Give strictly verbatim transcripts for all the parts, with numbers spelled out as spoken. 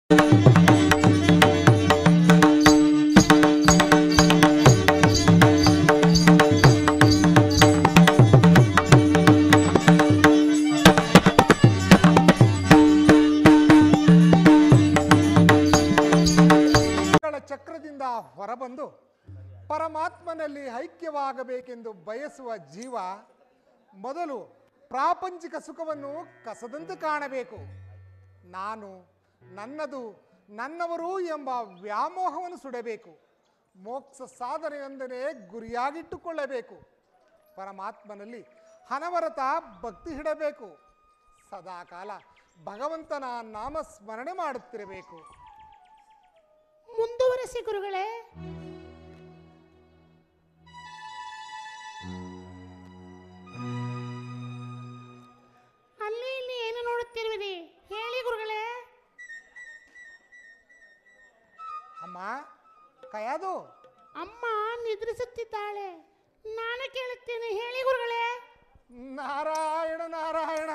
ಚಕ್ರದಿಂದ ಹೊರಬಂದು ಪರಮಾತ್ಮನಲ್ಲಿ ಐಕ್ಯವಾಗಬೇಕೆಂದು ಬಯಸುವ ಜೀವ ಮೊದಲು ಪ್ರಾಪಂಚಿಕ ಸುಖವನ್ನು ಕಸದಂತೆ ಕಾಣಬೇಕು. ನಾನು, ನನ್ನದು, ನನ್ನವರು ಎಂಬ ವ್ಯಾಮೋಹವನ್ನು ಸುಡಬೇಕು. ಮೋಕ್ಷ ಸಾಧನೆಯೊಂದನ್ನೇ ಗುರಿಯಾಗಿಟ್ಟುಕೊಳ್ಳಬೇಕು. ಪರಮಾತ್ಮನಲ್ಲಿ ಅನವರತ ಭಕ್ತಿ ಇಡಬೇಕು. ಸದಾಕಾಲ ಭಗವಂತನ ನಾಮಸ್ಮರಣೆ ಮಾಡುತ್ತಿರಬೇಕು. ಮುಂದುವರೆಸಿ ಗುರುಗಳೇ. ಅಲ್ಲಿ ಇಲ್ಲಿ ಏನು ನೋಡುತ್ತಿರುವಿರಿ? ಹೇಳಿ ಗುರುಗಳೇ. ಅಮ್ಮ ಕಯಾದು ಅಮ್ಮ ನಿದ್ರಿಸುತ್ತಿದ್ದಾಳೆ. ನಾನು ಕೇಳುತ್ತೇನೆ, ಹೇಳಿ ಗುರುಗಳೇ. ನಾರಾಯಣ ನಾರಾಯಣ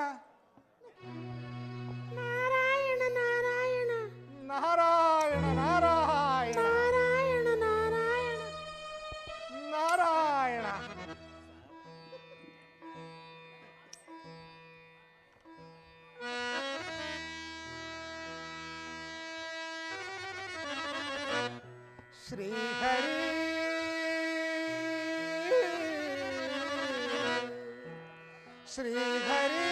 ನಾರಾಯಣ ನಾರಾಯಣ ನಾರಾಯಣ ನಾರಾಯಣ ನಾರಾಯಣ ನಾರಾಯಣ ನಾರಾಯಣ. ಶ್ರೀಹರಿ ಶ್ರೀಹರಿ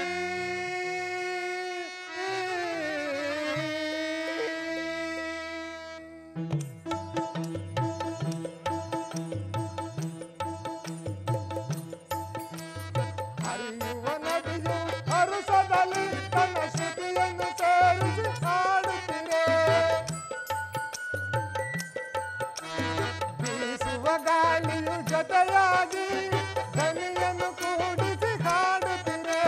ಹರಿಯುವ ನದಿಯು ಹರುಸದಲ್ಲಿ ತನ್ನ ಶ್ರುತಿಯನ್ನು ಸೇರಿಸಿ ಹಾಡುತ್ತಿರೆ. ಬೀಸುವ ಗಾಳಿಯು ಜೊತೆಯಾಗಿ ಧ್ವನಿಯನ್ನು ಕೂಡಿಸಿ ಹಾಡುತ್ತಿರೆ.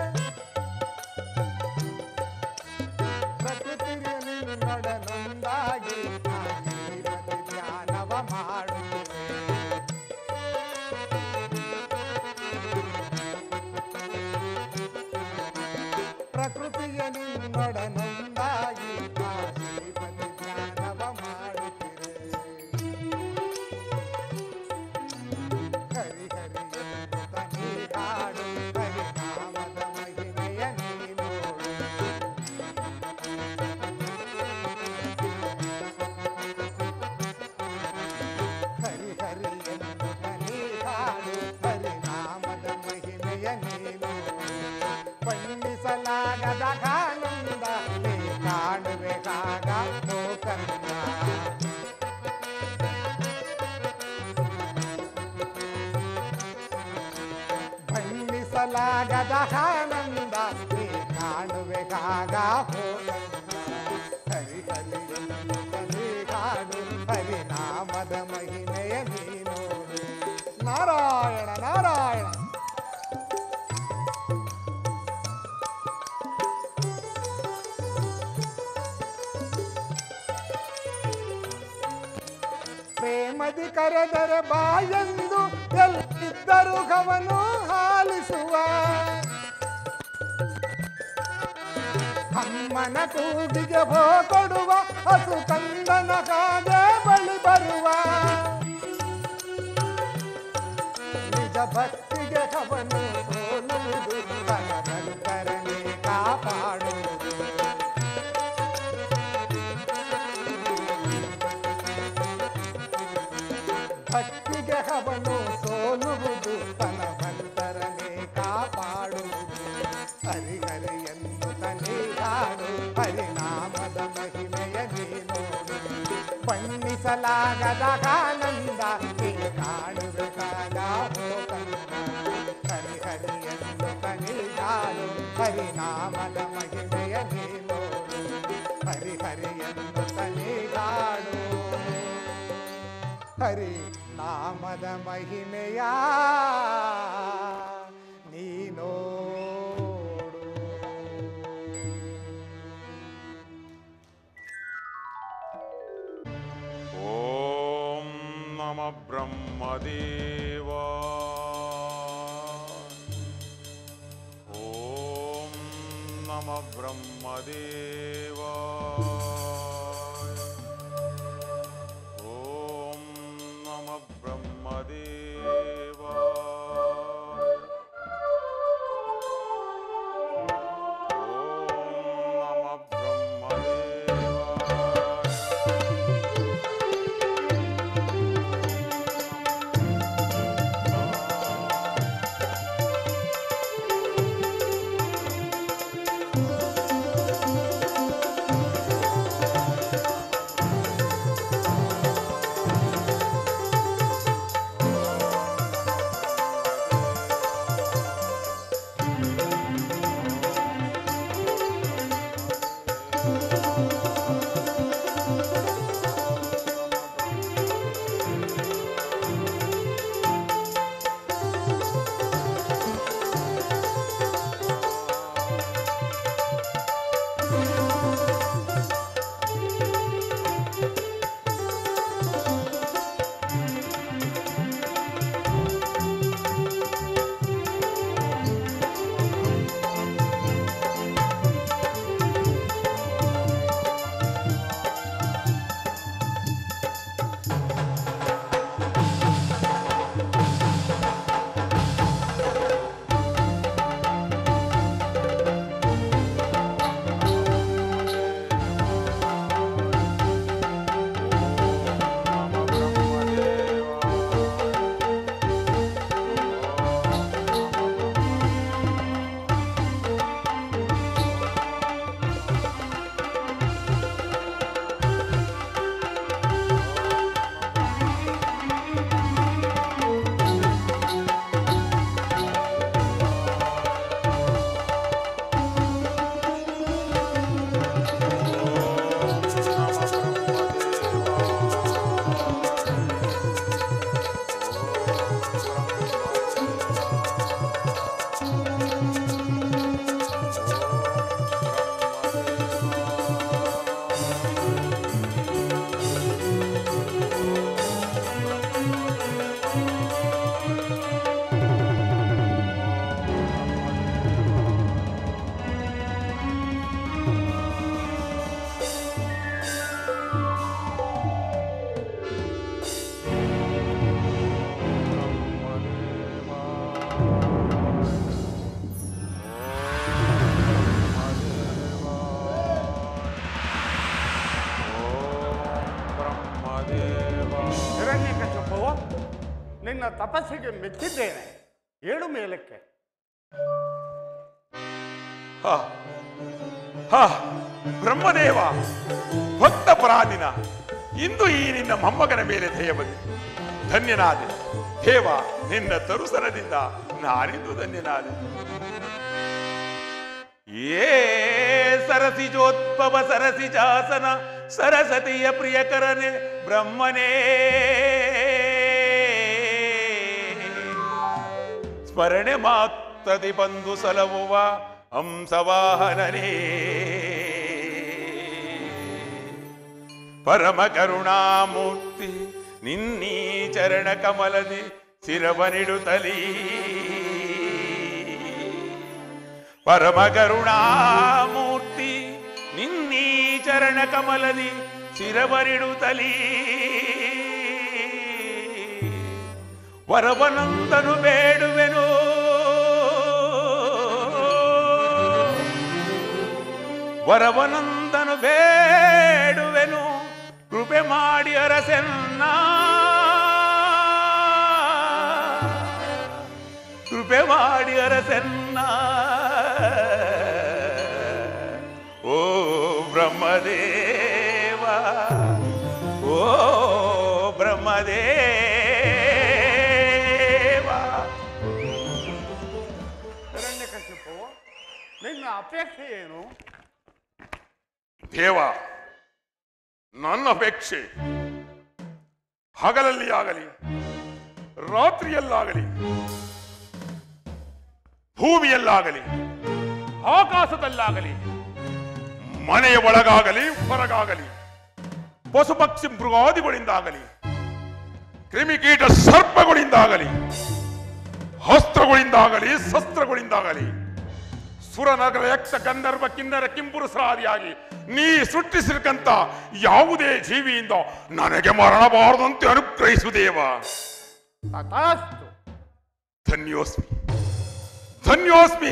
ಪ್ರಕೃತಿಯ ನಿನ್ನೊಡನೊಂದಾಗಿ ಧ್ಯಾನವ ಮಾಡುತ್ತಿರೆ. ಪ್ರಕೃತಿಯ ನಿನ್ನೊಡನೊಂದಾಗಿ ಶ್ರೀಪತಿ ಧ್ಯಾನವ ಮಾಡುತ್ತಿರೆ. ಹರಿ ಹರಿ ಎನ್ನುತ್ತ ನೀ ಹಾಡು, ಹರಿನಾಮದ ಮಹಿಮೆಯ ನೀ ನೋಡು. ಹರಿ ಹರಿ ಎನ್ನುತ್ತ ನೀ ಹಾಡು, ಹರಿನಾಮದ ಮಹಿಮೆಯ ನೀ ನೋಡು. ಬಣ್ಣಿಸಲಾಗದ ಆನಂದ ನೀ ಕಾಣುವೆಗಾಗ ಲೋಕಂದ. ಬಣ್ಣಿಸಲಾಗದ ಆನಂದ ನೀ ಕಾಣುವೆಗಾಗ ಹೋಗಂದ. ಹರಿ ಹರಿ ಎನ್ನುತ್ತ ನೀ ಹಾಡು, ಹರಿನಾಮದ ಮಹಿಮೆಯ ನೀ ನೋಡು. ನಾರಾಯಣ ನಾರಾಯಣ. ಪ್ರೇಮದಿ ಕರೆದರೆ ಬಾಯೆಂದು ಎಲ್ಲಿದ್ದರೂ ಗಮನು ಹಾಲಿಸುವ. ಅಮ್ಮನ ಕೂಗಿಗೆ ಹೋ ಕೊಡುವ ಹಸು ಕಂದನ ಕಾಗೆ ಬಳಿ ಬರುವ. ನಿಜ ಭಕ್ತಿಗೆ ಅವನು ಸೋಲುವುದು, ಕರನೆ ಕಾಪಾಡುವುದು. ಭಕ್ತಿಗೆ ಅವನು ಸೋಲುವುದು, ತನ ಭಕ್ತರನೇ ಕಾಪಾಡುವುದು. ಹರಿ ಹರಿ ಎಂದು ತನಿ ಹಾಡು, ಹರಿನಾಮದ ಮಹಿಮೆಯ ನೀ ನೋಡು. ಬಣ್ಣಿಸಲಾಗದ ಆನಂದ ನೀ ಕಾಣುವೆಗಾಗ ಹೋಗಂದ. ಹರಿ ಹರಿ ಎಂದು ತನಿ ಹಾಡು, ಹರಿನಾಮದ ಮಹಿಮೆಯ ನೀ ನೋಡು. ಹರಿ ಹರಿ ಎಂದು ತನಿ ಹಾಡು, ಹರಿ ನಾಮದ ಮಹಿಮೆಯ ನೀ ನೋಡು. ಓಂ ನಮ ಬ್ರಹ್ಮದೇವ. ಓಂ ನಮ ಬ್ರಹ್ಮದೇವ. ನಿನ್ನ ತಪಸ್ಸಿಗೆ ಮೆಚ್ಚಿದ್ದೇನೆ. ಏಳು ಮೇಲಕ್ಕೆ. ಹ ಹ ಬ್ರಹ್ಮದೇವ, ಭಕ್ತ ಪರಾಧಿನ, ಇಂದು ಈ ನಿನ್ನ ಮೊಮ್ಮಗನ ಮೇಲೆ ದಯ ಬಂದಿದೆ. ಧನ್ಯನಾದೆ ದೇವ, ನಿನ್ನ ತರುಸರದಿಂದ ನಾನಿಂದು ಧನ್ಯನಾದೆ. ಏ ಸರಸಿಜೋದ್ಭವ ಸರಸಿಜಾಸನ ಸರಸ್ವತಿಯ ಪ್ರಿಯಕರನೆ ಬ್ರಹ್ಮನೇ, ಸ್ಮರಣೆ ಮಾತ್ರದಿ ಬಂದು ಸಲವುವ ಹಂಸವಾಹನನೇ, ಪರಮ ಕರುಣಾಮೂರ್ತಿ ನಿನ್ನೀ ಚರಣ ಕಮಲದಿ ಶಿರವನಿಡುತ್ತಲೀ, ಪರಮ ಕರುಣಾಮೂರ್ತಿ ನಿನ್ನೀ ಚರಣ ಕಮಲದಿ ಶಿರವನಿಡುತ್ತಲೀ, ವರವನಂದನು ಬೇಡುವೆನು, ವರವನಂದನು ಬೇಡುವೆನು, ಕೃಪೆ ಮಾಡಿ ಅರಸೆನ್ನ, ಕೃಪೆ ಮಾಡಿ ಅರಸೆನ್ನ. ಓ ಬ್ರಹ್ಮದೇವ, ಓ ಬ್ರಹ್ಮದೇವ. ಹಿರಣ್ಯಕಶಿಪು, ನಿನ್ನ ಅಪೇಕ್ಷೆ ಏನು? ದೇವ, ನನ್ನ ಅಪೇಕ್ಷೆ ಹಗಲಲ್ಲಿ ಆಗಲಿ ರಾತ್ರಿಯಲ್ಲಾಗಲಿ ಭೂಮಿಯಲ್ಲಾಗಲಿ ಆಕಾಶದಲ್ಲಾಗಲಿ ಮನೆಯ ಒಳಗಾಗಲಿ ಹೊರಗಾಗಲಿ ಪಶು ಪಕ್ಷಿ ಮೃಗಾದಿಗಳಿಂದಾಗಲಿ ಕ್ರಿಮಿಕೀಟ ಸರ್ಪಗಳಿಂದಾಗಲಿ ಅಸ್ತ್ರಗಳಿಂದಾಗಲಿ ಶಸ್ತ್ರಗಳಿಂದಾಗಲಿ ಸುರನಗರ ಯಕ್ಷ ಗಂಧರ್ವ ಕಿನ್ನರ ಕಿಂಪುರುಷರಾದಿಯಾಗಿ ನೀ ಸೃಷ್ಟಿಸಿರ್ಕಂತ ಯಾವುದೇ ಜೀವಿಯಿಂದ ನನಗೆ ಮರಣಬಾರದಂತೆ ಅನುಗ್ರಹಿಸುದೇವ. ತಥಾಸ್ತು. ಧನ್ಯೋಸ್ಮಿ, ಧನ್ಯೋಸ್ಮಿ.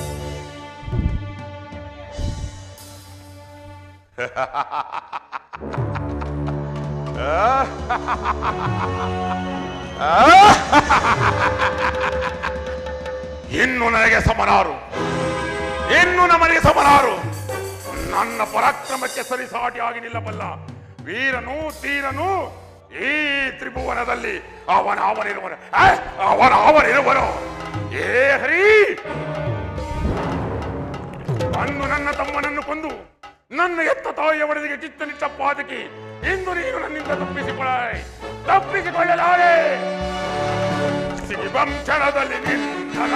ಇನ್ನು ನನಗೆ ಸಮನಾರು, ಇನ್ನು ನಮಗೆ ಸಮನಾರು. ನನ್ನ ಪರಾಕ್ರಮಕ್ಕೆ ಸರಿಸಾಟಿಯಾಗಿ ನಿಲ್ಲಬಲ್ಲ ವೀರನು ತೀರನು ಈ ತ್ರಿಭುವನದಲ್ಲಿ ಅವನ ಅವನಿರುವನು, ಅವನ ಅವನಿರುವನು. ಏ ಹರಿ, ಅಂದು ನನ್ನ ತಮ್ಮನನ್ನು ಕೊಂದು ನನ್ನ ಎತ್ತ ತಾಯಿಯ ಒಡೆದಿಗೆ ಕಿತ್ತನಿಟ್ಟ ಪಾದಕಿ ಇಂದು ನೀನು ನನ್ನಿಂದ ತಪ್ಪಿಸಿಕೊಳ್ಳ ತಪ್ಪಿಸಿಕೊಳ್ಳಲಾರೆ. ಸಿಗಿವಂಶದಲ್ಲಿ ನಿಂದನ,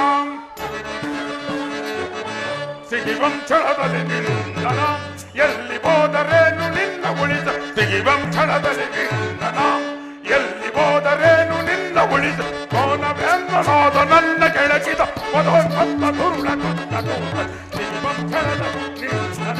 ಸಿಗಿವಂಶದಲ್ಲಿ ನಿಂದನ, ಎಲ್ಲಿ ಹೋದರೇನು ನಿನ್ನ ಉಳಿಸ. ಸಿಗಿವಂಶದಲ್ಲಿ ನಿಂದನ, ಎಲ್ಲಿ ಹೋದರೇನು ನಿನ್ನ ಉಳಿಸ. ಮೌನವೆಂದನಾದ ನನ್ನ ಕೆಳಗಿದ ಮದೋನ್ಮತ್ತ ದುರುಳ ದುಷ್ಟ ದೂತ. ಸಿಗಿವಂಶದಲ್ಲಿ ನಿಂದನ.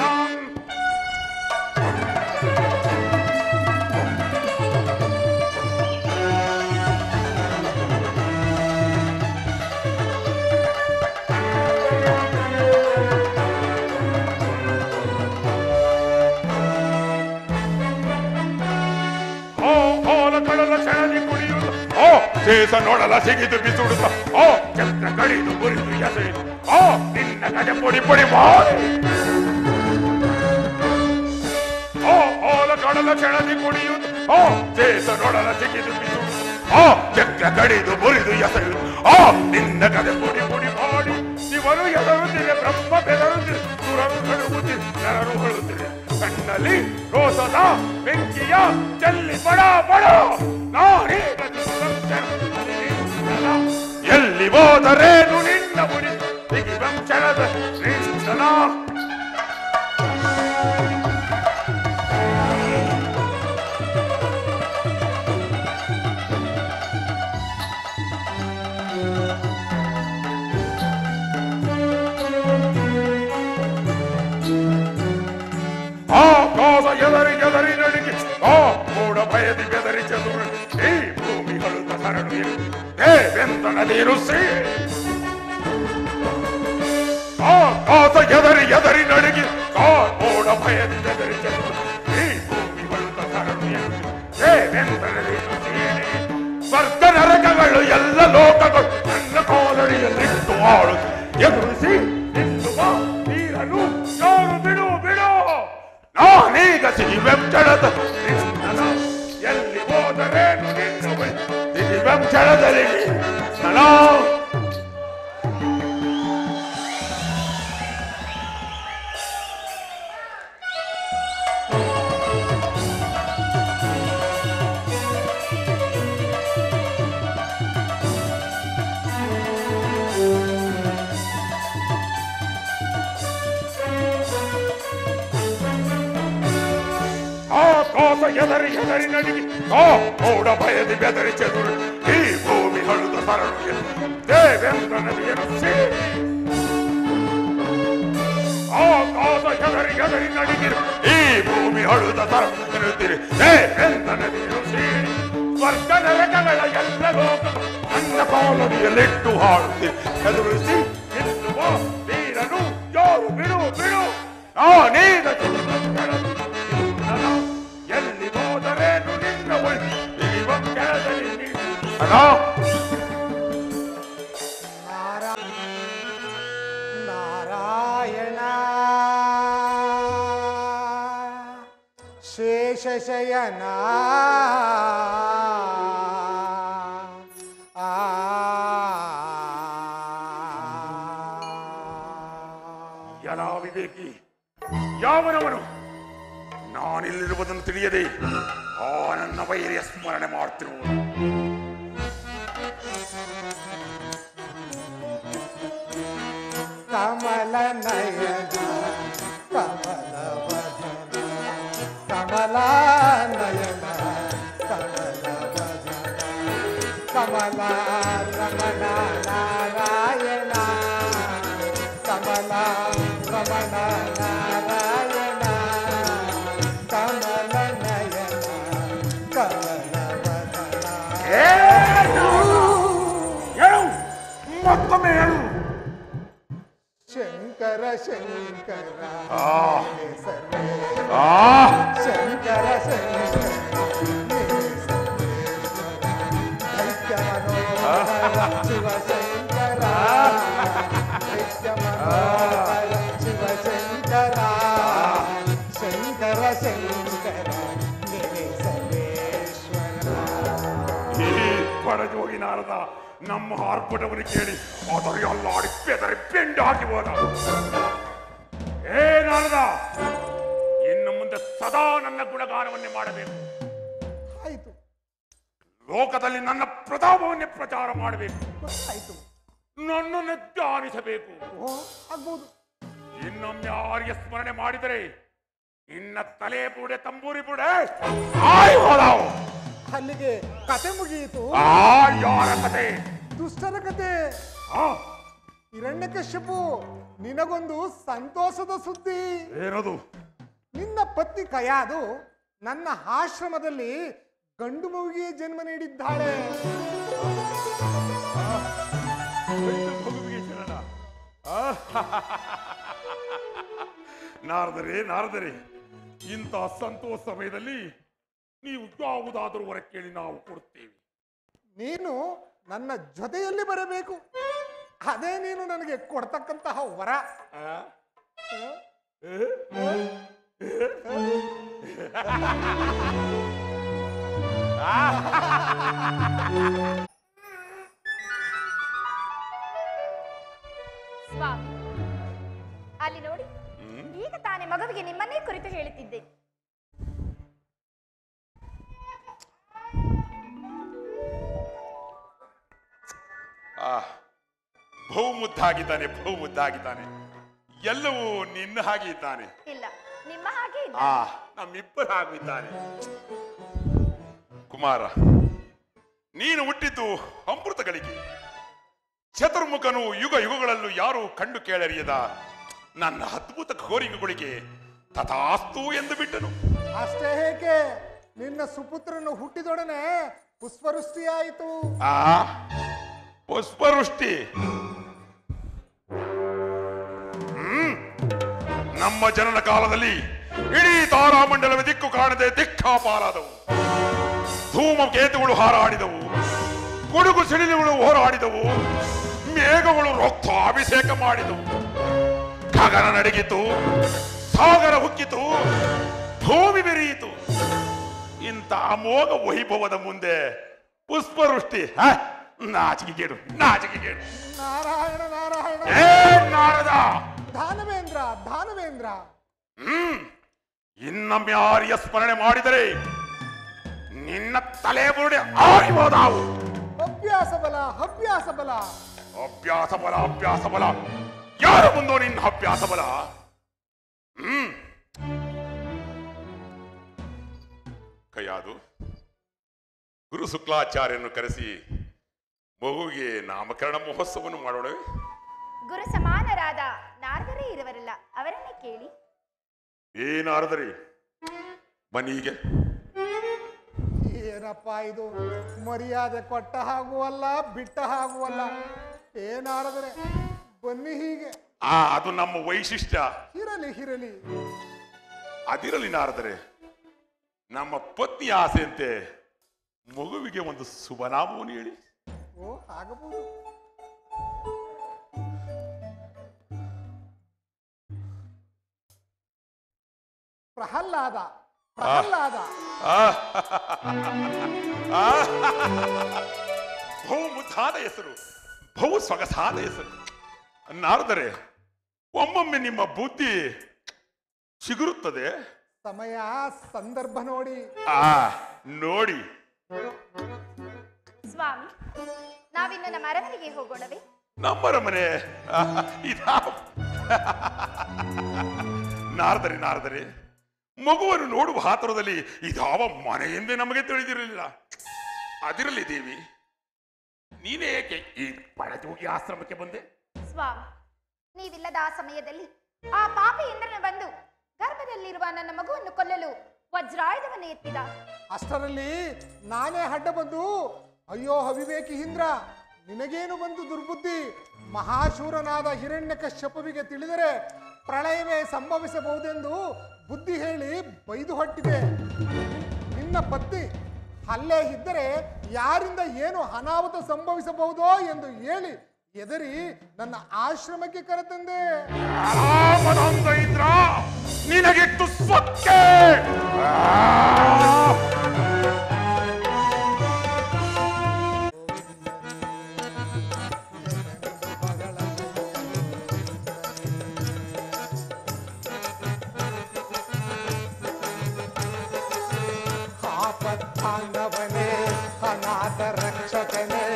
ಶೇಷ ನೋಡಲ ಸಿಗಿದು ಬಿಸುಡುತ್ತ, ಓ ಚಕ್ರ ಕಡಿದು ಮುರಿದು ಎಸೆದು, ಓ ನಿನ್ನ ಕಡೆ ಪೊಡಿ ಪೊಡಿ ಮಾಡಿ. ಓ ಓಲ ಕಡಲ ಕೆಳದಿ ಕುಡಿಯುತ್ತ, ಓ ಶೇಷ ನೋಡಲ ಸಿಗಿದು ಬಿಸುಡುತ್ತ, ಓ ಚಕ್ರ ಕಡಿದು ಮುರಿದು ಎಸೆದು, ಓ ನಿನ್ನ ಕಡೆ ಪೊಡಿ ಪೊಡಿ ಮಾಡಿ. ಶಿವನು ಎದರುತ್ತಿದೆ, ಬ್ರಹ್ಮ ಬೆದರುತ್ತಿದೆ, ಸುರರು ಕಡುಗುತ್ತಿದೆ, ನರರು ಹೊಳುತ್ತಿದೆ. ಕಣ್ಣಲ್ಲಿ ರೋಸದ ಬೆಂಕಿಯ ಚೆಲ್ಲಿ ಬಡ ಬಡ ನಾರೀಗ ಎಲ್ಲಿ ಹೋದರೇನು ನಿನ್ನ ಮುಡಿ. ಸಿಗಿವಂಶದ ಶ್ರೀಷ್ಟನ. ಆಕಾಶ ಎದರಿ ಎದರಿ ನಡುಗಿ, ಆ ಮೂಡ ಭಯದಿ ಬೆದರಿ ಚದುರು, ಈ ಭೂಮಿಗಳು ತಸರಡು ದೇವೆಂದ ನದಿರು ಶ್ರೀ. ಆಕಾಶ ಎದರಿ ಎದರಿ ನಡುಗಿ, ಆ ಮೂಡ ಭಯದಿ ಬೆದರಿ ಚದುರು, ಈ ಭೂಮಿಗಳು ತಸರಡು ದೇವೆಂದ ನದಿರು ಶ್ರೀ. ಸ್ವರ್ಗ ನರಕಗಳು ಮಾಡು ಎದುರಿಸಿ ನಿಲ್ಲುವ ನೀರನ್ನು ಯಾರು ಬಿಡು ಬಿಡು ನಾನೀಗ ಸಿಗಿವೆಂಚಳದ ಎಲ್ಲಿ ಹೋದರೇನು ನಿನ್ನುವೆ ಸಿಗಿವೆಂಚಳದಲ್ಲಿ ನಾನು ಎದರಿ ಎದರಿ ನಡಿಗೆ ಆ ಮೋಡ ಭಯದಿ ಬೆದರಿ ಚೆದುರು ಈ ಭೂಮಿ ಹಳುದು ಸರಳು ದೇವೇಂದ್ರ ನದಿಯನ್ನು ಸೇರಿ ಆಕಾಶ ಎದರಿ ಎದರಿ ನಡಿಗಿರು ಈ ಭೂಮಿ ಹಳುದ ಸರಳುತ್ತಿರಿ ದೇವೇಂದ್ರ ನದಿಯನ್ನು ಸೇರಿ ಸ್ವರ್ಗ ನರಕಗಳ ಎಲ್ಲ ಲೋಕ ನನ್ನ ಕಾಲಡಿಯಲ್ಲಿಟ್ಟು ಹಾಡುತ್ತೀರಿ ಎದುರಿಸಿ ನಿಲ್ಲುವ ನೀರನ್ನು ಯಾರು ಬಿಡು ಬಿಡು ಆ ನೀರ ಎಲ್ಲಿ ಹೋದರೇನು ನಿನ್ನ ಇವ ಕೆಳದಲ್ಲಿ ನಾರಾಯಣ ಶೇಷಶಯನ ಎಲ್ಲ ವಿವೇಕಿ ಯಾವನವನು ನಾನಿಲ್ಲಿರುವುದನ್ನು ತಿಳಿಯದೆ ಆ ನನ್ನ ವೈರ್ಯ ಸ್ಮರಣೆ ಮಾಡ್ತಿರುವುದು ಕಮಲ ನಯನ ಕಮಲ ವದನ ಕಮಲ ನಯನ ಕಮಲ ವದನ ಕಮಲ ರಮಣ ನಾರಾಯಣ ಕಮಲ ರಮಣ ನಾರಾಯಣ ಕಮಲ ನಯನ ಕಮಲ ವದನ ಮತ್ತೊಮ್ಮೆ ಹೇಳು ಶಂಕರ ಶಂಕರ ಸರ್ವೇ ಆ ಶಂಕರ ಶಂಕರ ದೈತ್ಯ ಮನೋಹರ ಶಿವಶಂಕರ ದೈತ್ಯ ಮನೋಹರ ಶಿವಶಂಕರ ಶಂಕರ ಶಂಕರ ಸರ್ವೇಶ್ವರ. ಈ ಪಡಜೋಗಿ ನಾರದ ನಮ್ಮ ಆರ್ಭಟವನ್ನು ಕೇಳಿ ಅದರ ಅಲ್ಲಾಡಿ ಬೆದರಿ ಬೆಂಡು ಹಾಕಿ ಹೋದ. ಏ ನಾರದ, ಇನ್ನು ಮುಂದೆ ಸದಾ ನನ್ನ ಗುಣಗಾನವನ್ನೇ ಮಾಡಬೇಕು. ಆಯ್ತು, ಲೋಕದಲ್ಲಿ ನನ್ನ ಪ್ರತಾಪವನ್ನೇ ಪ್ರಚಾರ ಮಾಡಬೇಕು. ಆಯ್ತು, ನನ್ನನ್ನು ಧ್ಯಾನಿಸಬೇಕು. ಓ ಆಗ್ಬೋದು. ಇನ್ನೊಮ್ಮೆ ಆರ್ಯ ಸ್ಮರಣೆ ಮಾಡಿದರೆ ಇನ್ನ ತಲೆ ಬುಡೆ ತಂಬೂರಿ ಬುಡೆ ಆಯ್ ಹೋದಾವು. ಅಲ್ಲಿಗೆ ಕತೆ ಮುಗಿಯಿತು. ಆ ಯಾರ ಕತೆ? ದುಷ್ಟರ ಕತೆ. ಹಿರಣ್ಯಕಶ್ಯಪು, ನಿನಗೊಂದು ಸಂತೋಷದ ಸುದ್ದಿ. ಏನದು? ನಿನ್ನ ಪತ್ನಿ ಕಯಾದು ನನ್ನ ಆಶ್ರಮದಲ್ಲಿ ಗಂಡು ಮಗುವಿಗೆ ಜನ್ಮ ನೀಡಿದ್ದಾಳೆ. ನಾರದರೆ ನಾರದರೆ, ಇಂಥ ಸಂತೋಷ ಸಮಯದಲ್ಲಿ ನೀವು ಯಾವುದಾದರೂ ಹೊರ ಕೇಳಿ ನಾವು ಕೊಡುತ್ತೇವೆ. ನೀನು ನನ್ನ ಜೊತೆಯಲ್ಲಿ ಬರಬೇಕು. ಅದೇ ನೀನು ನನಗೆ ಕೊಡ್ತಕ್ಕಂತಹ ವರ. ಸ್ವಾಮಿ, ಅಲ್ಲಿ ನೋಡಿ, ಈಗ ತಾನೇ ಮಗುವಿಗೆ ನಿಮ್ಮನ್ನೇ ಕುರಿತು ಹೇಳುತ್ತಿದ್ದೆ. ಬಹು ಮುದ್ದಾಗಿದ್ದಾನೆ, ಬಹು ಮುದ್ದಾಗಿದ್ದಾನೆ. ಎಲ್ಲವೂ ನಿನ್ನ ಹಾಗೆ ಇದ್ದಾನೆ. ಇಲ್ಲ, ನಿಮ್ಮ ಹಾಗೆ ಇಲ್ಲ. ಆ ನಮ್ಮಿಬ್ಬರ ಹಾಗೂ ಇದ್ದಾನೆ. ಕುಮಾರ, ನೀನು ಹುಟ್ಟಿದ್ದು ಅಮೃತಗಳಿಗೆ. ಚತುರ್ಮುಖನು ಯುಗ ಯುಗಗಳಲ್ಲೂ ಯಾರೂ ಕಂಡು ಕೇಳರಿಯದ ನನ್ನ ಅದ್ಭುತ ಕೋರಿಕೆಗಳಿಗೆ ತಥಾಸ್ತು ಎಂದು ಬಿಟ್ಟನು. ಅಷ್ಟೇ ಹೇಗೆ, ನಿನ್ನ ಸುಪುತ್ರನು ಹುಟ್ಟಿದೊಡನೆ ಪುಷ್ಪವೃಷ್ಟಿಯಾಯಿತು. ಆ ಪುಷ್ಪವೃಷ್ಟಿ? ಹ್ಮ್ ನಮ್ಮ ಜನನ ಕಾಲದಲ್ಲಿ ಇಡೀ ತಾರಾಮಂಡಲವೇ ದಿಕ್ಕು ಕಾಣದೆ ದಿಕ್ಕಾಪಾಲಾದವು. ಧೂಮಕೇತುಗಳು ಹಾರಾಡಿದವು, ಗುಡುಗು ಸಿಡಿಲುಗಳು ಹೋರಾಡಿದವು, ಮೇಘಗಳು ರಕ್ತಾಭಿಷೇಕ ಮಾಡಿದವು, ಗಗನ ನಡಗಿತು, ಸಾಗರ ಹುಕ್ಕಿತು, ಭೂಮಿ ಬೆರೆಯಿತು. ಇಂಥ ಅಮೋಘ ವೈಭವದ ಮುಂದೆ ಪುಷ್ಪವೃಷ್ಟಿ ನಾಚಿಕೆಗೇಡು ನಾಚಿಕೆಗೇಡು. ನಾರಾಯಣ ನಾರಾಯಣ. ಏ ನಾರದ, ದಾನವೇಂದ್ರ ದಾನವೇಂದ್ರ. ಹ್ಮ್ ಇನ್ನೊಮ್ಮೆ ಆರ್ಯ ಸ್ಮರಣೆ ಮಾಡಿದರೆ ನಿನ್ನ ತಲೆ ಬುರುಡೆ ಆರಿಬೋದಾವು. ಅಭ್ಯಾಸ ಬಲ ಅಭ್ಯಾಸ ಬಲ. ಅಭ್ಯಾಸ ಬಲ ಅಭ್ಯಾಸ ಬಲ ಯಾರು ಮುಂದೋ ನಿನ್ನ ಅಭ್ಯಾಸ ಬಲ? ಹ್ಮ್ ಕೈಯಾದು ಗುರು ಶುಕ್ಲಾಚಾರ್ಯನ್ನು ಕರೆಸಿ ಮಗುವಿಗೆ ನಾಮಕರಣ ಮಹೋತ್ಸವವನ್ನು ಮಾಡೋಣ. ಗುರು ಸಮಾನರಾದ ನಾರದರೇ ಇರುವರಲ್ಲ, ಅವರನ್ನೇ ಕೇಳಿ. ಏನಾರದರಿ ಮನೀಗೆ ಏನಪ್ಪ ಇದು? ಮರ್ಯಾದೆ ಕೊಟ್ಟ ಹಾಗುವಲ್ಲ ಬಿಟ್ಟ ಹಾಗುವಲ್ಲ. ಏನಾರದರೆ ಬನ್ನಿ ಹೀಗೆ. ಆ ಅದು ನಮ್ಮ ವೈಶಿಷ್ಟ್ಯ. ಇರಲಿ ಇರಲಿ. ಅದಿರಲಿ ನಾರದರೆ, ನಮ್ಮ ಪತ್ನಿ ಆಸೆಯಂತೆ ಮಗುವಿಗೆ ಒಂದು ಶುಭನಾಮವನ್ನು ಹೇಳಿ. ಓ ಆಗಬಹುದು. ಪ್ರಹ್ಲಾದ ಪ್ರಹ್ಲಾದ. ಬಹು ಮುದ್ದಾದ ಹೆಸರು, ಬಹು ಸೊಗಸಾದ ಹೆಸರು. ನಾರದರೆ, ಒಮ್ಮೊಮ್ಮೆ ನಿಮ್ಮ ಬುದ್ಧಿ ಚಿಗುರುತ್ತದೆ. ಸಮಯ ಸಂದರ್ಭ ನೋಡಿ. ಆ ನೋಡಿ. ಸ್ವಾಮಿ, ನಾವಿನ್ನು ನಮ್ಮ ಅರಮನೆಗೆ ಹೋಗೋಣವೇ? ನಮ್ಮರ ಮನೆ ಇದಾ? ನಾರದರೆ ನಾರದರೆ, ಮಗುವನ್ನು ನೋಡುವ ಆತುರದಲ್ಲಿ ಇದಾವ ಮನೆ ಎಂದೇ ನಮಗೆ ತಿಳಿದಿರಲಿಲ್ಲ. ಅದಿರಲಿ ದೇವಿ, ನೀನೇ ಏಕೆ ಈ ಪಳಜೋಗಿ ಆಶ್ರಮಕ್ಕೆ ಬಂದೆ? ಸ್ವಾಮಿ, ನೀವಿಲ್ಲದ ಆ ಸಮಯದಲ್ಲಿ ಆ ಪಾಪಿ ಇಂದ್ರನ ಬಂದು ಗರ್ಭದಲ್ಲಿರುವ ನನ್ನ ಮಗುವನ್ನು ಕೊಲ್ಲಲು ವಜ್ರಾಯುಧವನ್ನು ಎತ್ತಿದ. ಅಷ್ಟರಲ್ಲಿ ನಾನೇ ಅಡ್ಡ ಬಂದು, ಅಯ್ಯೋ ಅವಿವೇಕಿ ಇಂದ್ರ, ನಿನಗೇನು ಬಂದು ದುರ್ಬುದ್ಧಿ? ಮಹಾಶೂರನಾದ ಹಿರಣ್ಯಕಶ್ಯಪವಿಗೆ ತಿಳಿದರೆ ಪ್ರಳಯವೇ ಸಂಭವಿಸಬಹುದೆಂದು ಬುದ್ಧಿ ಹೇಳಿ ಬೈದು ಹೊಟ್ಟಿದೆ. ನಿನ್ನ ಪತ್ನಿ ಅಲ್ಲೇ ಇದ್ದರೆ ಯಾರಿಂದ ಏನು ಅನಾಹುತ ಸಂಭವಿಸಬಹುದೋ ಎಂದು ಹೇಳಿ ಎದರಿ ನನ್ನ ಆಶ್ರಮಕ್ಕೆ ಕರೆತಂದೆ. ಇಂದ್ರ, ನಿನಗಿಟ್ಟು ಸ್ವಕ್ಕೆ ಆಪತ್ತಾಂಗವನೇ ಅನಾಥ ರಕ್ಷಕನೇ,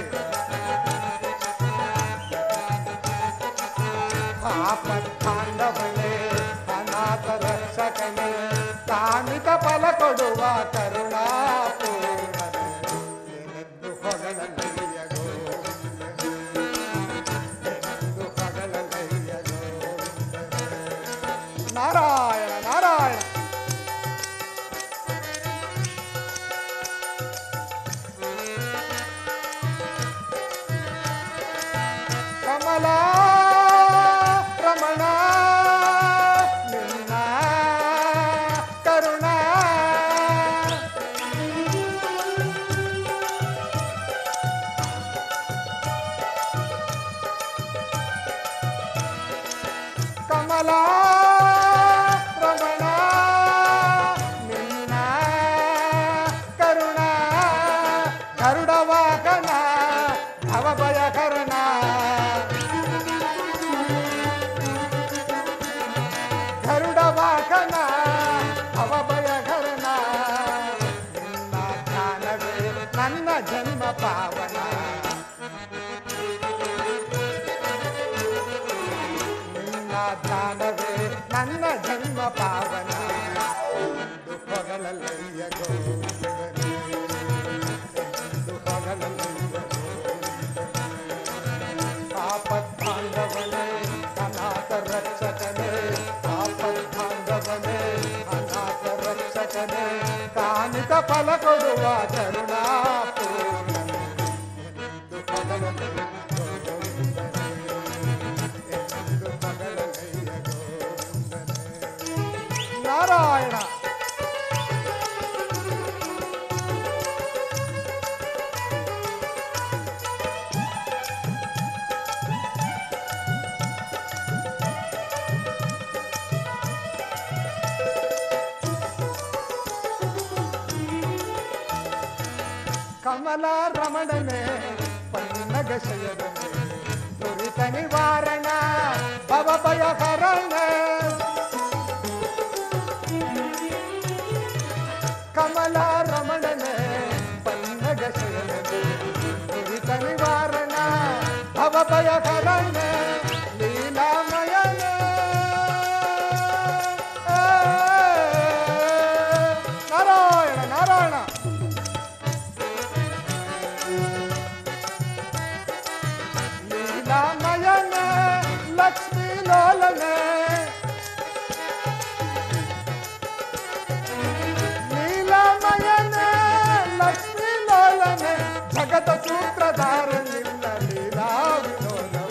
ಆಪತ್ತಾಂಗವನೇ ಅನಾಥ ರಕ್ಷಕನೇ, ಕಾಮಿತ ಫಲ ಕೊಡುವ ಕರುಣಾಪೂರ್ಣನೇ, ಏನೆಂದು ಹೊಗಳಲಯ್ಯ ಗೋವಿಂದನೇ, ಏನೆಂದು ಹೊಗಳಲಯ್ಯ ಗೋವಿಂದನೇ. ನಾರಾಯಣ ನಾರಾಯಣ. ಕಮಲ ರಮಣ ನಿನ್ನ ಕರುಣ, ಕಮಲ ರಮಣ ನಿನ್ನ ಕರುಣ, ಗರುಡ ವಾಹನ ಭವಭಯಕರಣ, ಗರುಡ ವಾಹನ ಭವಭಯಕರಣ, ನಿನ್ನ ಜ್ಞಾನವೇ ನನ್ನ ಜನ್ಮ ಪಾವನ, ನಿನ್ನ ಜ್ಞಾನವೇ ನನ್ನ ಜನ್ಮ ಪಾವನ, ಎಂದು ಹೊಗಳಲಯ್ಯ ಗೋವಿಂದನೇ, ಎಂದು ಹೊಗಳಲಯ್ಯ ಆಪತ್ತಾಂಗವನೇ ಅನಾಥ ರಕ್ಷಕನೇ, ಆಪತ್ತಾಂಗವನೇ ಅನಾಥ ರಕ್ಷಕನೇ, ಕಾಮಿತ ಫಲ ಕೊಡುವ ಕರುಣಾಪೂರ್ಣನೇ, ಎಂದು ಹೊಗಳಲಯ್ಯ ಗೋವಿಂದನೇ, ಎಂದು ಹೊಗಳಲಯ್ಯ ಗೋವಿಂದನೇ. ನಾರಾಯಣ. ಕಮಲ ರಮಣನೆ ಪನ್ನಗ ಶಯನನೆ ದುರಿತ ನಿವಾರಣ ಭವ ಭಯ ಹರಣ ಕಮಲ ರಮಣನೆ ಪನ್ನಗ ಶಯನನೆ ದುರಿತ ನಿವಾರಣ ಭವ ಭಯ ಹರಣ ಲೀಲಾಮಯನ ನಾರಾಯಣ ನಾರಾಯಣ ಲೀಲಾಮಯನ ಲಕ್ಷ್ಮೀ ಲೋಲನ ಲೀಲಾಮಯನ ಲಕ್ಷ್ಮೀ ಲೋಲನ ಜಗದ ಸೂತ್ರಧಾರ ನಿನ್ನ ಲೀಲಾ ವಿನೋದವ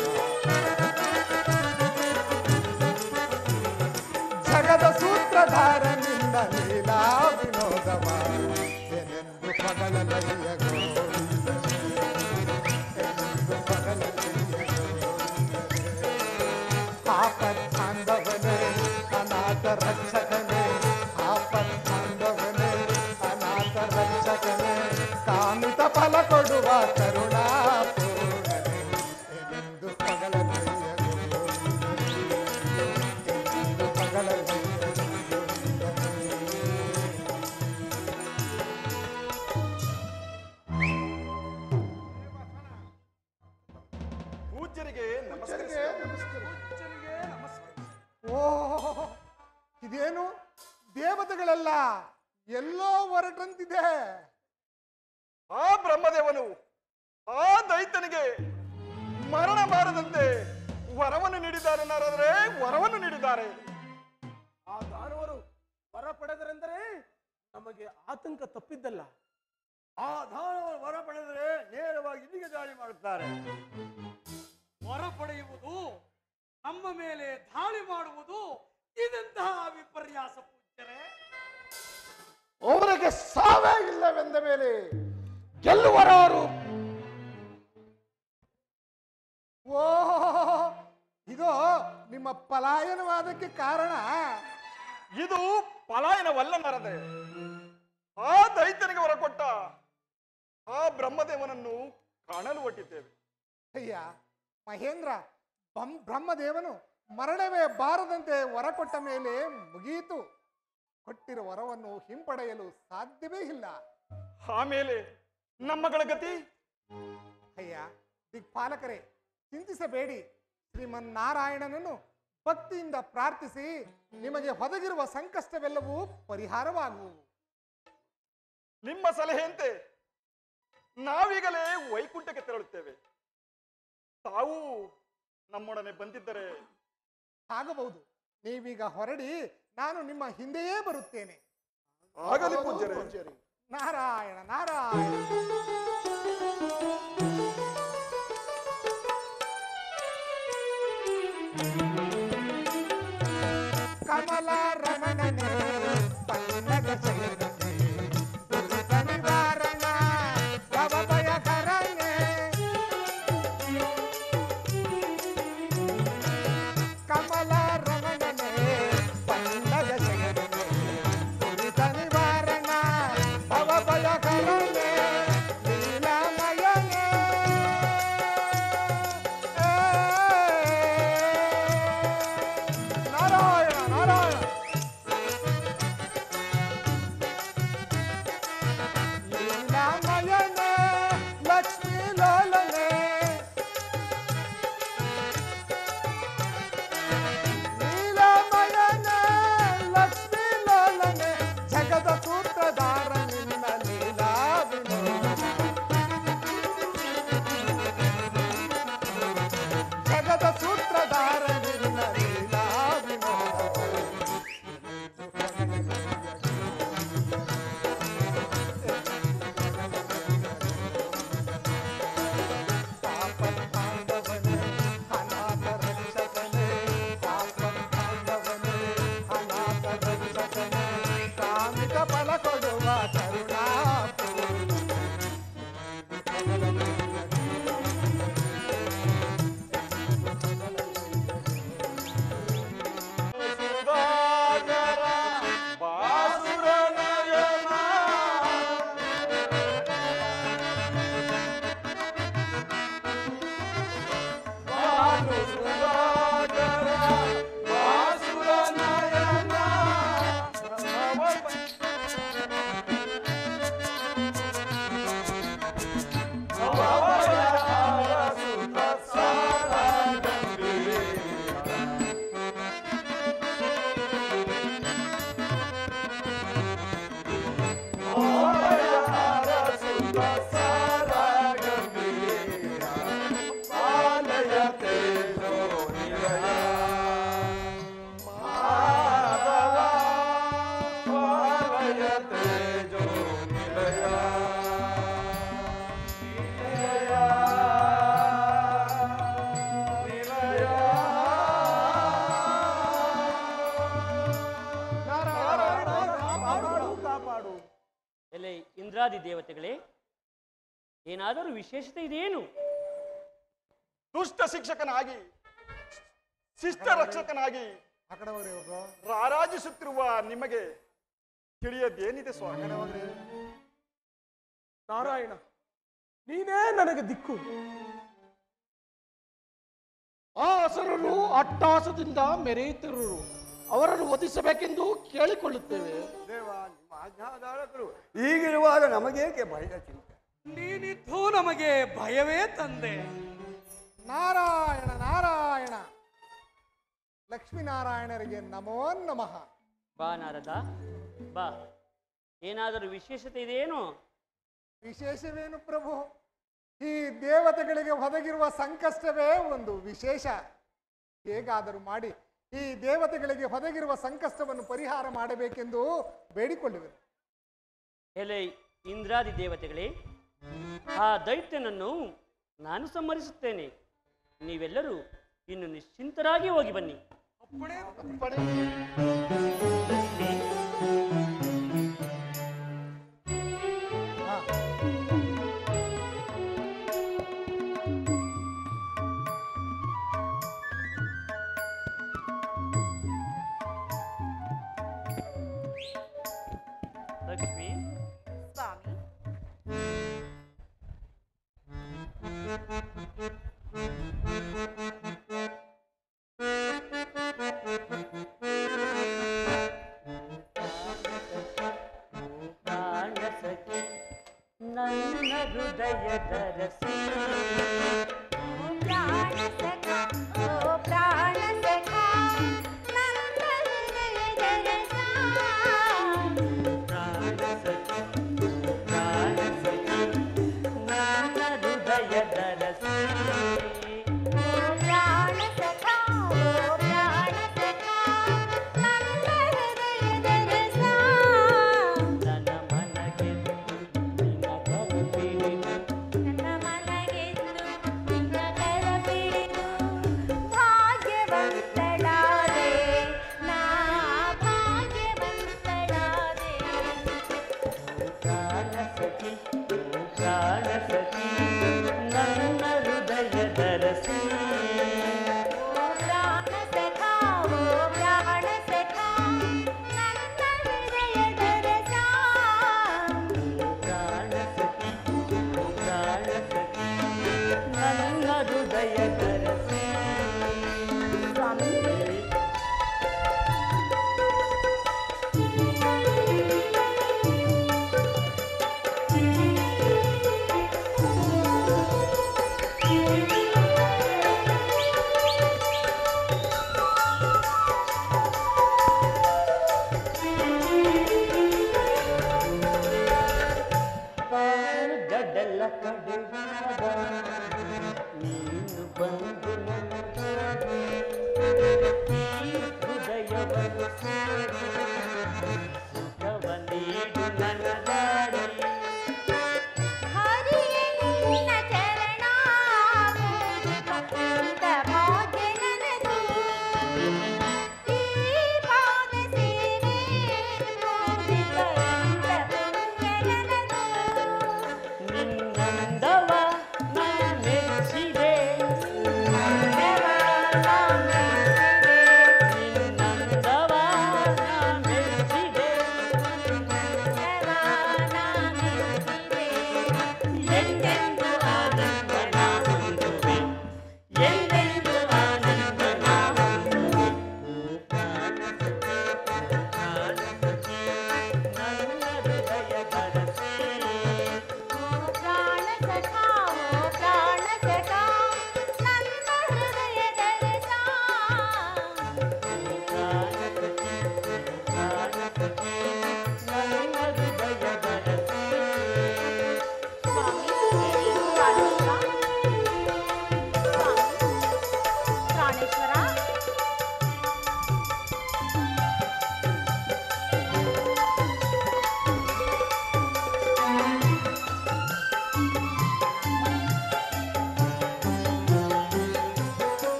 ಜಗದ ಸೂತ್ರಧಾರ ನಿನ್ನ ಲೀಲಾ ವಿನೋದವ ಏನೆಂದು ಪಗಲಲಯ್ಯ ಗೋವಿಂದ ಏನೆಂದು ಪಗಲಲಯ್ಯ ಆಪತ್ಕಾಂದವನೇ ಅನಾಥ ರಕ್ಷಕನೇ ಆಪತ್ಕಾಂದವನೇ ಅನಾಥ ರಕ್ಷಕನೇ ಕಾಮಿತ ಫಲ ಕೊಡುವ ಕರುಣಾಪೂರ್ಣನೇ ಏನೆಂದು ಪಗಲಲಯ್ಯ ಏನೆಂದು ಪಗಲಲಯ್ಯ ಪೂಜ್ಯರಿಗೆ ನಮಸ್ಕಾರ. ಓ ಇದೇನು ದೇವತೆಗಳೆಲ್ಲ ಎಲ್ಲೋ ಹೊರಟಂತಿದೆ. ಆ ಬ್ರಹ್ಮದೇವನು ಆ ದೈತ್ಯನಿಗೆ ಮರಣ ಬಾರದಂತೆ ವರವನ್ನು ನೀಡಿದ್ದಾರೆ. ನಾರಾದರೆ ವರವನ್ನು ನೀಡಿದ್ದಾರೆ. ಆ ದಾನವರು ವರ ಪಡೆದರೆಂದರೆ ನಮಗೆ ಆತಂಕ ತಪ್ಪಿದ್ದಲ್ಲ. ಆ ದಾನವರು ವರ ಪಡೆದರೆ ನೇರವಾಗಿ ಇಲ್ಲಿಗೆ ದಾಳಿ ಮಾಡುತ್ತಾರೆ. ವರ ಪಡೆಯುವುದು, ನಮ್ಮ ಮೇಲೆ ದಾಳಿ ಮಾಡುವುದು, ಇದೆಂತಹ ವಿಪರ್ಯಾಸ ಪೂಜ್ಯರೇ. ಅವರಿಗೆ ಸಾವೇ ಇಲ್ಲವೆಂದ ಮೇಲೆ ಗೆಲ್ಲುವರಾರು? ಓ ಇದು ನಿಮ್ಮ ಪಲಾಯನವಾದಕ್ಕೆ ಕಾರಣ. ಇದು ಪಲಾಯನವಲ್ಲ ನಾರದೆ. ಆ ದೈತ್ಯನಿಗೆ ವರ ಕೊಟ್ಟ ಆ ಬ್ರಹ್ಮದೇವನನ್ನು ಕಾಣಲು ಹೊಟ್ಟಿದ್ದೇವೆ. ಅಯ್ಯ ಮಹೇಂದ್ರ, ಬಂ- ಬ್ರಹ್ಮದೇವನು ಮರಣವೇ ಬಾರದಂತೆ ವರ ಕೊಟ್ಟ ಮೇಲೆ ಮುಗಿಯಿತು. ಕೊಟ್ಟಿರುವ ವರವನ್ನು ಹಿಂಪಡೆಯಲು ಸಾಧ್ಯವೇ ಇಲ್ಲ. ಆಮೇಲೆ ನಮ್ಮಗಳ ಗತಿ? ಅಯ್ಯ ದಿಕ್ಪಾಲಕರೇ, ಚಿಂತಿಸಬೇಡಿ. ಶ್ರೀಮನ್ನಾರಾಯಣನನ್ನು ಭಕ್ತಿಯಿಂದ ಪ್ರಾರ್ಥಿಸಿ ನಿಮಗೆ ಒದಗಿರುವ ಸಂಕಷ್ಟವೆಲ್ಲವೂ ಪರಿಹಾರವಾಗುವು. ನಿಮ್ಮ ಸಲಹೆಯಂತೆ ನಾವೀಗಲೇ ವೈಕುಂಠಕ್ಕೆ ತೆರಳುತ್ತೇವೆ. ತಾವು ನಮ್ಮೊಡನೆ ಬಂದಿದ್ದರೆ ಆಗಬಹುದು. ನೀವೀಗ ಹೊರಡಿ, ನಾನು ನಿಮ್ಮ ಹಿಂದೆಯೇ ಬರುತ್ತೇನೆ. ಆಗಲಿ ಪೂಜ್ಯರೇ. ನಾರಾಯಣ ನಾರಾಯಣ. ಕಮಲ ರಮಣನೆ ಪನ್ನಗ ಶಯನನೆ ದುರಿತ ನಿವಾರಣ ಭವ ಭಯ ಹರನೆ ಕಮಲ ರಮಣನೆ ಪನ್ನಗ ಶಯನನೆ ದುರಿತ ನಿವಾರಣ ಭವ ಭಯ ಹರನೆ ಲೀಲಾಮಯನೆ ನಾರಾಯಣ ನಾರಾಯಣ. ಲೀಲಾಮಯನೆ ಲಕ್ಷ್ಮೀ ಲೋಲನೆ ಲೀಲಾಮಯನೆ ಲಕ್ಷ್ಮೀ ಲೋಲನೆ ಜಗದ ಸೂತ್ರಧಾರ ನಿನ್ನ ಲೀಲಾ ವಿನೋದ ಜಗದ ಸೂತ್ರಧಾರ ನಿನ್ನ ಲೀಲಾ ವಿನೋದ ಪಾಪಕಾಂಡವನೇ ಅನಾಥ ರಕ್ಷಕನೇ ಪಾಪಕಾಂಡವನೇ ಅನಾಥ ರಕ್ಷಕನೇ ಕಾಮಿತ ಫಲ ಕೊಡುವ ಕರುಣಾಪೂರ್ಣ ಬಾಸುರ ನಯನ ಎಲೆ ಇಂದ್ರಾದಿ ದೇವತೆಗಳೇ, ಏನಾದರೂ ವಿಶೇಷತೆ ಇದೆಯೇನು? ದುಷ್ಟ ಶಿಕ್ಷಕನಾಗಿ ಶಿಷ್ಟ ರಕ್ಷಕನಾಗಿ ಆ ಕಡೆ ಹೋಗ್ರಿ ಇವ್ರು. ರಾರಾಜಿಸುತ್ತಿರುವ ನಿಮಗೆ ತಿಳಿಯದೇನಿದೆ ಆ ಸ್ವಾಮಿ? ಕಡೆ ಹೋಗ್ರಿ. ನಾರಾಯಣ, ನೀನೇ ನನಗೆ ದಿಕ್ಕು. ಆ ಅಸುರರು ಅಟ್ಟಹಾಸದಿಂದ ಮೆರೆಯುತ್ತಿರುವರು, ಅವರನ್ನು ವಧಿಸಬೇಕೆಂದು ಕೇಳಿಕೊಳ್ಳುತ್ತೇವೆ. ದೇವ, ನಿಮ್ಮ ಆಜ್ಞಾಧಾರಕರು ಈಗಿರುವಾಗ ನಮಗೇಕೆ ಭಯದ ಚಿಂತೆ? ನೀನಿದ್ದು ನಮಗೆ ಭಯವೇ ತಂದೆ. ನಾರಾಯಣ ನಾರಾಯಣ, ಲಕ್ಷ್ಮೀನಾರಾಯಣರಿಗೆ ನಮೋ ನಮಃ. ಬಾ ನಾರದ, ಬಾ. ಏನಾದರೂ ವಿಶೇಷತೆ ಇದೆಯೇನು? ವಿಶೇಷವೇನು ಪ್ರಭು? ಈ ದೇವತೆಗಳಿಗೆ ಒದಗಿರುವ ಸಂಕಷ್ಟವೇ ಒಂದು ವಿಶೇಷ. ಹೇಗಾದರೂ ಮಾಡಿ ಈ ದೇವತೆಗಳಿಗೆ ಒದಗಿರುವ ಸಂಕಷ್ಟವನ್ನು ಪರಿಹಾರ ಮಾಡಬೇಕೆಂದು ಬೇಡಿಕೊಳ್ಳುವೆನು. ಎಲೆ ಇಂದ್ರಾದಿ ದೇವತೆಗಳೇ, ಆ ದೈತ್ಯನನ್ನು ನಾನು ಸಂಹರಿಸುತ್ತೇನೆ. ನೀವೆಲ್ಲರೂ ಇನ್ನು ನಿಶ್ಚಿಂತರಾಗಿ ಹೋಗಿ ಬನ್ನಿ. ಅಪ್ಪಣೆ. ಅಪ್ಪಣೆ. ಹಾ. ಲಕ್ಷ್ಮಿ, ಸ್ವಾಮಿ, ಪ್ರಾಣಸಖಿ ನನ್ನ ಹೃದಯದ ರಸಿ. ಪ್ರಾಣ ಸಖ, ಓ ಪ್ರಾಣ ಸಖ, ನನ್ನ ಹೃದಯದ ರಸ. ಪ್ರಾಣಸಖಿ, ಪ್ರಾಣಸಖಿ ನನ್ನ ಹೃದಯದ ರಸಿ. ಪ್ರಾಣ ಸಖ, ಓ ಪ್ರಾಣ ಸಖ, ನನ್ನ ಹೃದಯದ ರಸ. ನನ್ನ ಮನಗೆದ್ದು ನಿನ್ನ ಕರಪಿಡಿದು, ನನ್ನ ಮನಗೆದ್ದು ನಿನ್ನ ಕರ ಪಿಡಿದು ಭಾಗ್ಯವಂತಳಾದೆ, ನಾ ಭಾಗ್ಯವಂತಳಾದೆ. ಪ್ರಾಣಸಖಿ, ಪ್ರಾಣಸಖಿ ನನ್ನ ಹೃದಯದ ರಸಿ. ಓ ಪ್ರಾಣ ಸಖ, ಓ ಪ್ರಾಣ ಸಖ, ನನ್ನ ಹೃದಯದ ರಸ. ಪ್ರಾಣಸಖಿ, ಪ್ರಾಣಸಖಿ ನನ್ನ ಹೃದಯದ ರಸಿ. ಸ್ವಾಮಿ, ಆ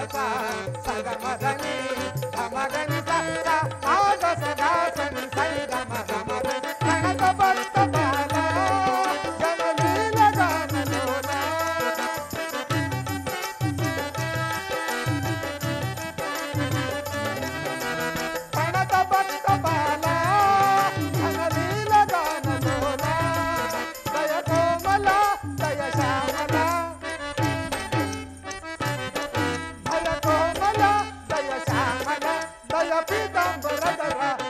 ಸ ಸಗಮದನಿ ಧಮಗನಿ ಸ ಸ ಆಗ ಸದಾ ಸನಿ ಸೈ ಗಮ ಗಮ ಗಣತ ಭಕ್ತ ಬಾಲ ಗಣಲೀಲ ಗಾನಲೋಲ ಗಣತ ಭಕ್ತ ಬಾಲ ಗಣಲೀಲ ಗಾನಲೋಲ ದಯ ಕೋಮಲ ದಯ ಶ್ಯಾಮಲ ದಯ ಕೋಮಲ ದಯ ಶ್ಯಾಮಲ ದಯ ಪೀತಾಂಬರಧರ